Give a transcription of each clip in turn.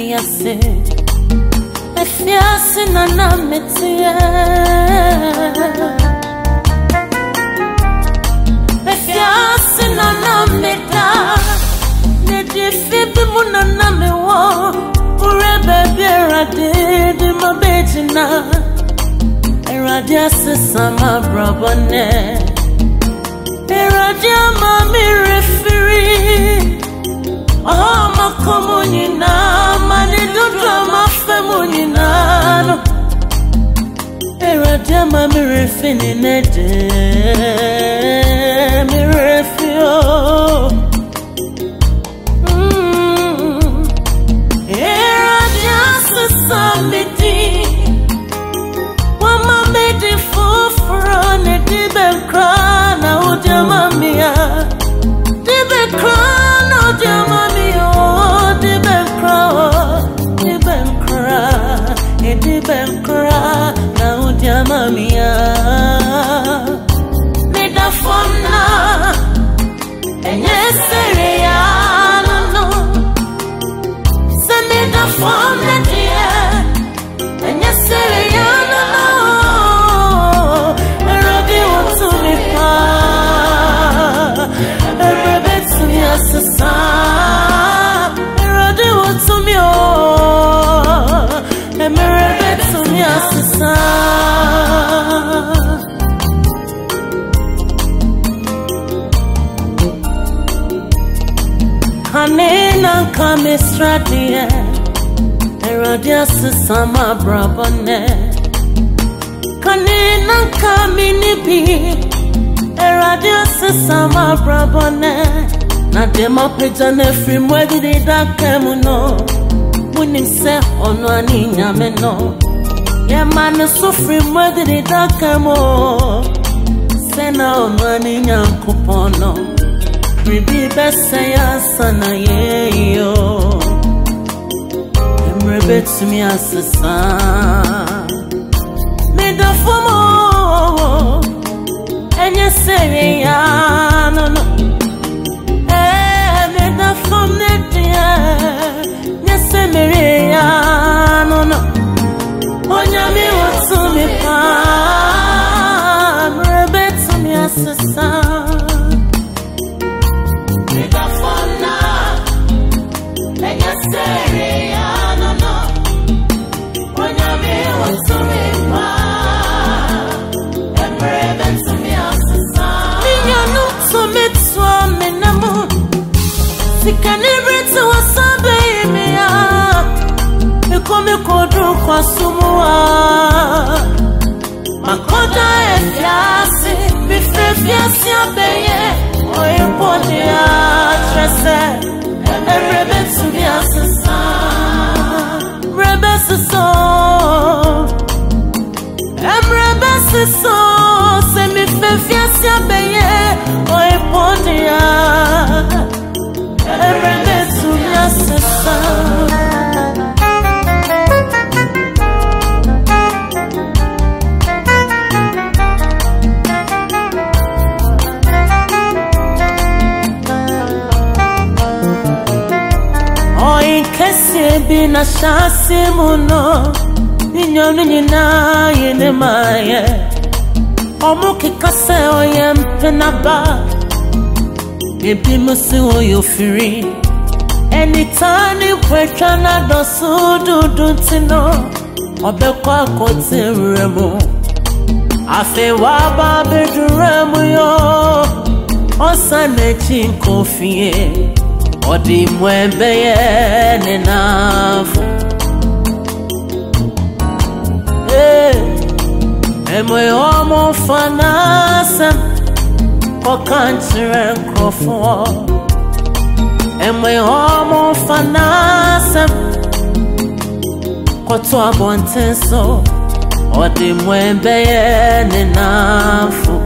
fiase me fiase nana metie me fiase nana meta ne di fibi mu nana me wo ure baby erade di ma bejina erade asesa ma brabone erade ma mi referi oh ma komunina mani dudu ma femunina no erade ma mi refini nede mi refio erade asesa miti wama medi fufuro ne dibe krana ujama mia dibe krana ujama mia dibe kra na ujama mia nida fomna enye seria no se nida fomna dia enye seria no erodi wants me pa erebe to me asasa erodi wants me erebe to me asasa kanena kame stradia erodi asasa ma brabone kanena kame nibi erodi asasa ma brabone na demo pejane free mwedi de dakemu no munim se ono ani nyame no ye man so free mwedi de dakemu se na ono ani nyankopono ribi bese ya sana ye yo emrebe to me asasa me da fomo enye seria no no me da fomne dia nye seria no no onya mi watu mi pa emrebe to me asasa Sikanibriti wasabe imea Mikome kodru kwa sumua Makoda efiasi Bifefiasi abeye Oipodi ya trese Emrebe tumi asasa Mrebe siso Emrebe siso Semifefiasi abeye Oipodi ya Emrebe tumi asasa Bina shasi muno Ninyonu nina yene maye Omuki kase oye mpenaba Ebi musi oyo firi Anytime kwecha na dosu dudutino Obe kwa kote remu Afe waba beduremu yo Osane chinko fiye Odi mwembeye nenafu Emwe homo fanasem Kokanchire nkofo Emwe homo fanasem Kotwa bontenso Odi mwembeye nenafu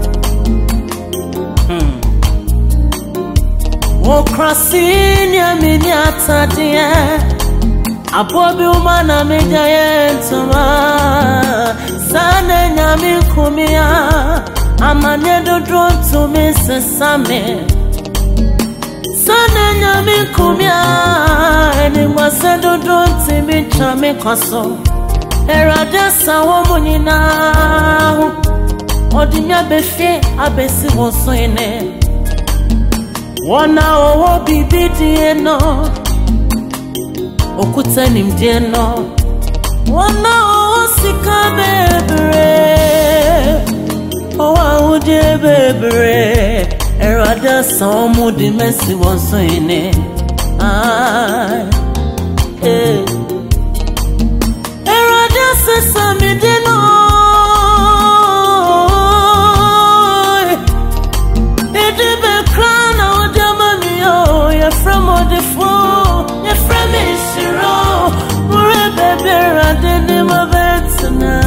Wokrasini ya minyata diye Abobi umana meja yentuma Sane nyami kumia Amanye dodro tumi sesame Sana nyami kumia eni mwasendo donti michame kwaso Erade sawo munina Odimya befye abesi woso ene Wana owo bibidi eno Okuta nimdieno Wana owo sika bebre Owa uje bebre Erada sawo di mesi woso ene Erada sesa mideno Edibe krana odama miyo Ya from odifo Ya from isiro Ure bebe erade ni mabetsuna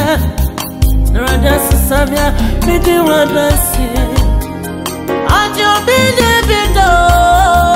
Rada Samia, Midi Wadasi, Ajo binye bido